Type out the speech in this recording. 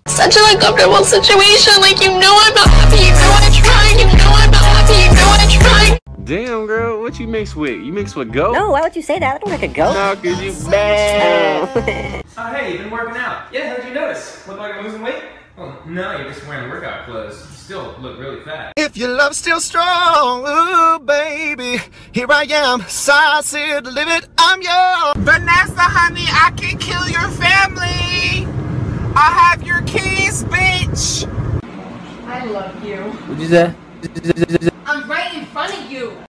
Such an uncomfortable situation. Like, you know I'm not happy. You know I'm trying. You know I'm not happy. You know I'm trying. Damn, girl, what you mix with? You mix with goat? No, why would you say that? I don't like a goat. No, cause you bad. Oh, hey, you been working out? Yeah, how'd you notice? Look like I'm losing weight? Well, no, you're just wearing workout clothes. You still look really fat. If your love's still strong, ooh, baby, here I am, size here to live it, I'm yours. Vanessa, honey, I can kill your family. I have your keys, bitch. I love you. What'd you say? I'm right in front of you.